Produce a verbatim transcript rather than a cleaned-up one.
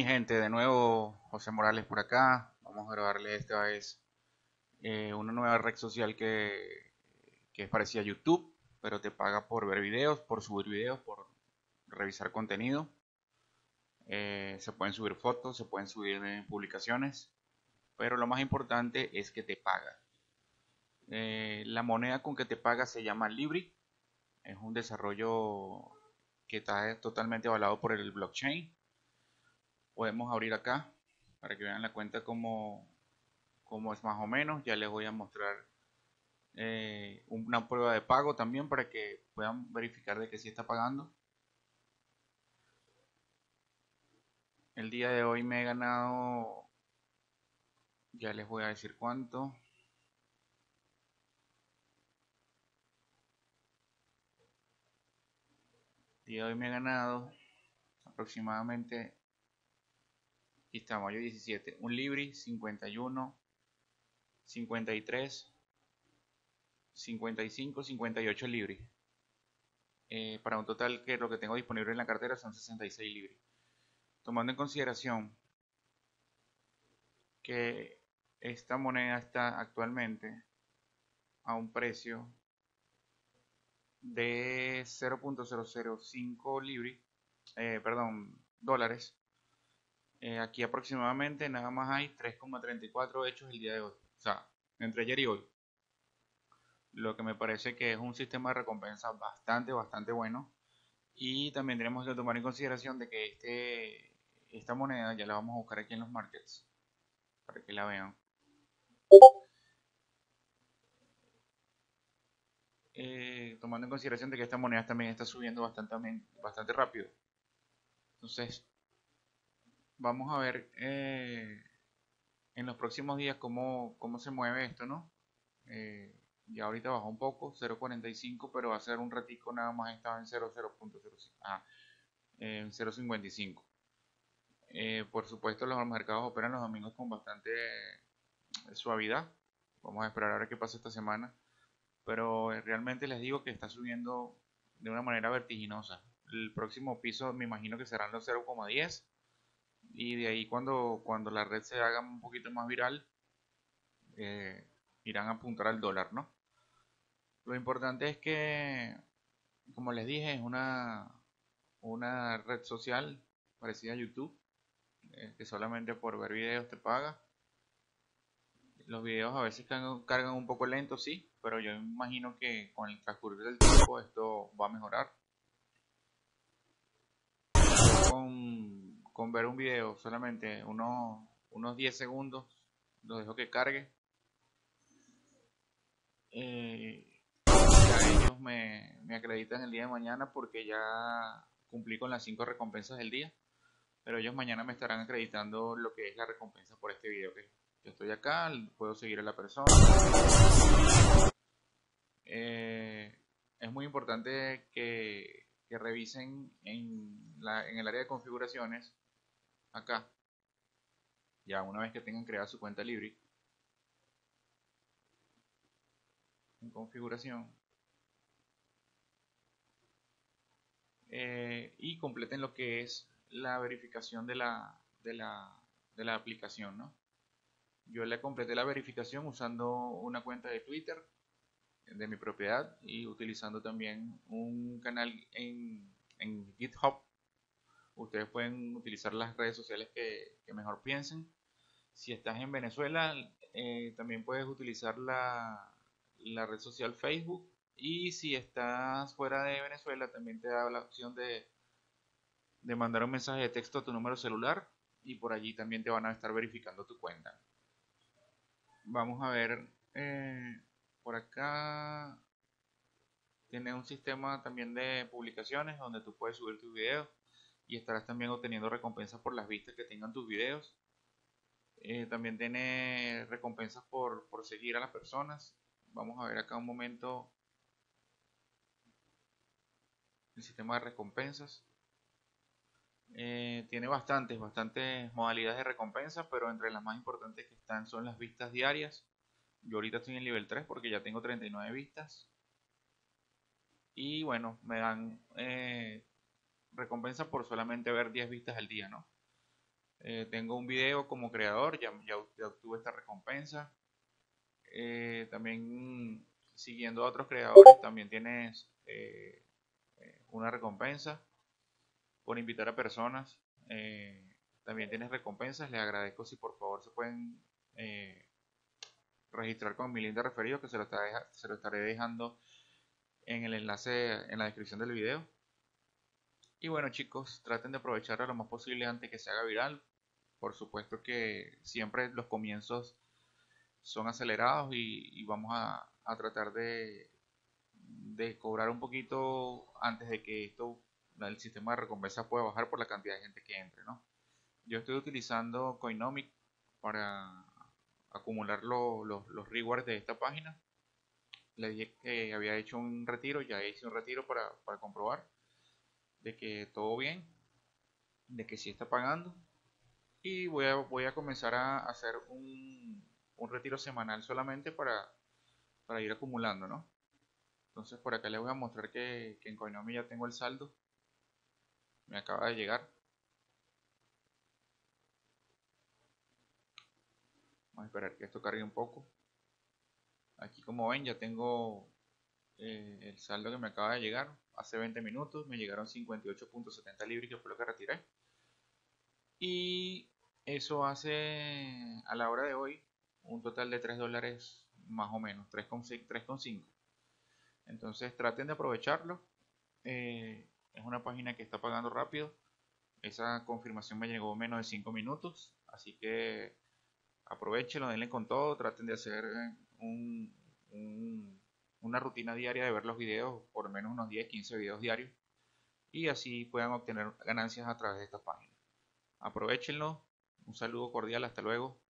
gente, de nuevo José Morales por acá. Vamos a grabarle esta vez eh, una nueva red social que, que es parecida a YouTube, pero te paga por ver videos, por subir videos, por revisar contenido. Eh, se pueden subir fotos, se pueden subir eh, publicaciones, pero lo más importante es que te paga. Eh, la moneda con que te paga se llama Libri. Es un desarrollo que está totalmente avalado por el blockchain. Podemos abrir acá para que vean la cuenta como, como es más o menos. Ya les voy a mostrar eh, una prueba de pago también para que puedan verificar de que sí está pagando. El día de hoy me he ganado, ya les voy a decir cuánto. El día de hoy me he ganado aproximadamente, aquí está, mayo diecisiete, un Libri, cincuenta y uno, cincuenta y tres, cincuenta y cinco, cincuenta y ocho Libri. Eh, para un total que lo que tengo disponible en la cartera son sesenta y seis Libri. Tomando en consideración que esta moneda está actualmente a un precio de cero punto cero cero cinco libras, eh, perdón, dólares. Eh, aquí aproximadamente nada más hay tres coma treinta y cuatro hechos el día de hoy, o sea, entre ayer y hoy. Lo que me parece que es un sistema de recompensa bastante, bastante bueno. Y también tenemos que tomar en consideración de que este, esta moneda ya la vamos a buscar aquí en los markets para que la vean. Eh, tomando en consideración de que esta moneda también está subiendo bastante, bastante rápido. Entonces, vamos a ver eh, en los próximos días cómo, cómo se mueve esto, ¿no? Eh, ya ahorita bajó un poco, cero punto cuarenta y cinco, pero va a ser un ratico nada más, estaba en cero punto cero cinco, ah, en cero punto cincuenta y cinco. Eh, por supuesto, los mercados operan los domingos con bastante suavidad. Vamos a esperar a ver qué pasa esta semana. Pero eh, realmente les digo que está subiendo de una manera vertiginosa. El próximo piso me imagino que serán los cero coma diez y de ahí cuando, cuando la red se haga un poquito más viral eh, irán a apuntar al dólar, ¿no? Lo importante es que, como les dije, es una, una red social parecida a YouTube, eh, que solamente por ver videos te paga. Los videos a veces cargan, cargan un poco lento, sí, pero yo imagino que con el transcurrir del tiempo esto va a mejorar. Con, con ver un video solamente unos, unos diez segundos, lo dejo que cargue. Eh, ya ellos me, me acreditan el día de mañana porque ya cumplí con las cinco recompensas del día. Pero ellos mañana me estarán acreditando lo que es la recompensa por este video. Que yo estoy acá, puedo seguir a la persona. Eh, es muy importante que, que revisen en, la, en el área de configuraciones, acá, ya una vez que tengan creada su cuenta Libri, en configuración, eh, y completen lo que es la verificación de la, de la, de la aplicación, ¿no? Yo le completé la verificación usando una cuenta de Twitter de mi propiedad y utilizando también un canal en, en GitHub. Ustedes pueden utilizar las redes sociales que, que mejor piensen. Si estás en Venezuela, eh, también puedes utilizar la, la red social Facebook. Y si estás fuera de Venezuela, también te da la opción de, de mandar un mensaje de texto a tu número celular y por allí también te van a estar verificando tu cuenta. Vamos a ver, eh, por acá tiene un sistema también de publicaciones donde tú puedes subir tus videos y estarás también obteniendo recompensas por las vistas que tengan tus videos. Eh, también tiene recompensas por, por seguir a las personas. Vamos a ver acá un momento el sistema de recompensas. Eh, tiene bastantes, bastantes modalidades de recompensa, pero entre las más importantes que están son las vistas diarias. Yo ahorita estoy en nivel tres porque ya tengo treinta y nueve vistas. Y bueno, me dan eh, recompensa por solamente ver diez vistas al día, ¿no? Eh, tengo un video como creador, ya, ya, ya obtuve esta recompensa. Eh, también siguiendo a otros creadores, también tienes eh, una recompensa por invitar a personas. Eh, también tienes recompensas. Les agradezco si por favor se pueden eh, registrar con mi link de referido, que se lo, estaré, se lo estaré dejando en el enlace en la descripción del video. Y bueno chicos, traten de aprovecharlo lo más posible antes que se haga viral. Por supuesto que siempre los comienzos son acelerados y, y vamos a, a tratar de, de cobrar un poquito antes de que esto, el sistema de recompensa pueda bajar por la cantidad de gente que entre, ¿no? Yo estoy utilizando Coinomic para acumular lo, lo, los rewards de esta página. Le dije que había hecho un retiro, ya hice un retiro para, para comprobar de que todo bien, de que sí está pagando. Y voy a, voy a comenzar a hacer un, un retiro semanal solamente para, para ir acumulando, ¿no? Entonces por acá les voy a mostrar que, que en Coinomi ya tengo el saldo. Me acaba de llegar. Vamos a esperar que esto cargue un poco. Aquí como ven ya tengo eh, el saldo que me acaba de llegar. Hace veinte minutos me llegaron cincuenta y ocho punto setenta libras, que fue lo que retiré. Y eso hace a la hora de hoy un total de tres dólares más o menos, tres coma cinco. Entonces traten de aprovecharlo. Eh, es una página que está pagando rápido. Esa confirmación me llegó en menos de cinco minutos. Así que aprovechenlo, denle con todo. Traten de hacer un, un, una rutina diaria de ver los videos, por lo menos unos diez quince videos diarios. Y así puedan obtener ganancias a través de esta página. Aprovechenlo. Un saludo cordial. Hasta luego.